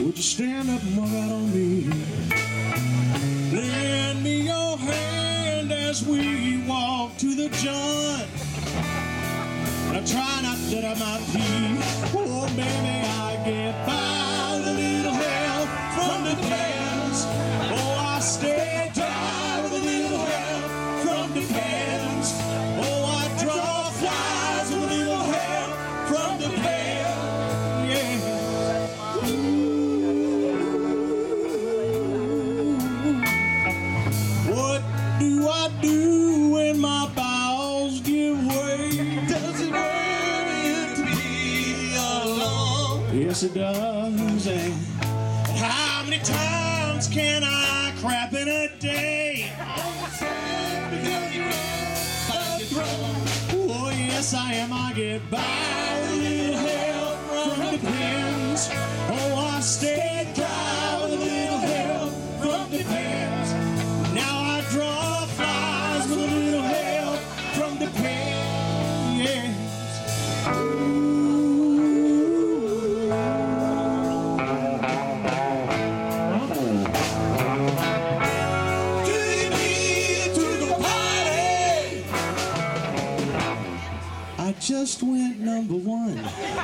Would you stand up and walk out on me? Lend me your hand as we walk to the joint. I try not to let out my pee. Oh, baby, I get by with a little help from the pants. Oh, I stay dry with a little help from the pants. Oh, I draw flies with a little help from the pants. Yeah. What do I do when my bowels give way? Does it hurt to be alone? Yes, it does. And how many times can I crap in a day? Oh, yes, I am. I get by with a little help from the pins. Oh, I stay dry with a little help from the pins. Now I draw flies with a little help from the pins. Yes. I just went number one.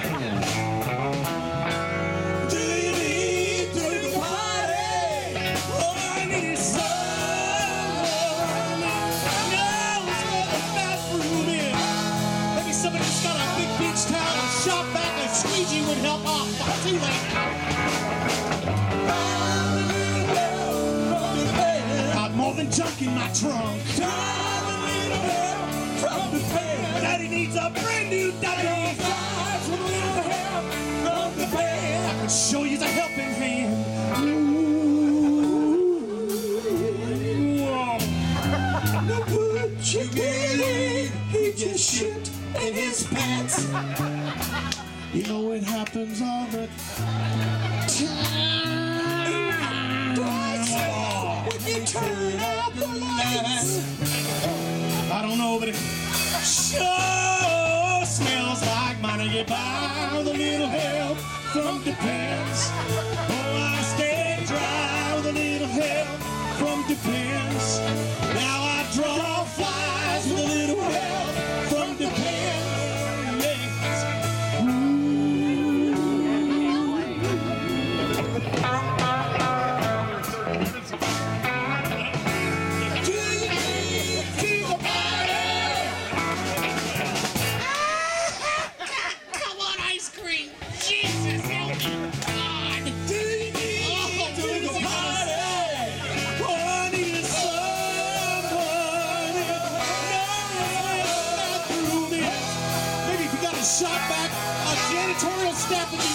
Do you need to the party? Oh, I need someone knows where the bathroom is. Maybe somebody just got a big beach towel and shot back a squeegee would help off. Too late. Got more than junk in my trunk. Daddy needs a brand new daddy. With a little help from the band. I can show you the helping hand. Would you believe he just shit in his pants? You know it happens all the time. When you turn out the lights. I don't know, but it sure smells like mine. I get by with a little help from the pants. Oh, I stay dry with a little help from the pants. Now I draw flies with a little help from the pants. Janitorial staff